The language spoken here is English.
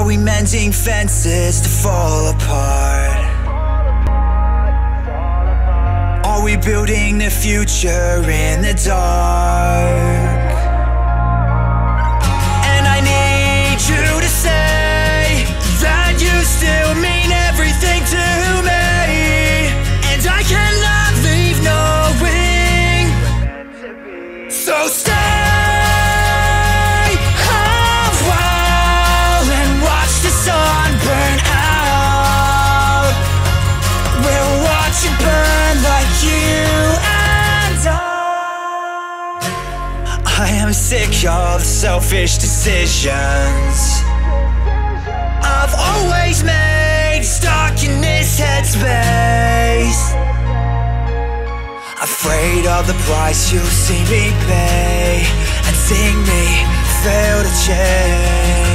we mending fences to fall apart? Are we building the future in the dark? And I need you to say that you still mean everything to me, and I cannot leave knowing. So stay a while and watch the sun burn out. We'll watch it burn like you and I am sick of selfish decisions I've always made, stuck in this headspace, afraid of the price you'll see me pay and seeing me fail to change.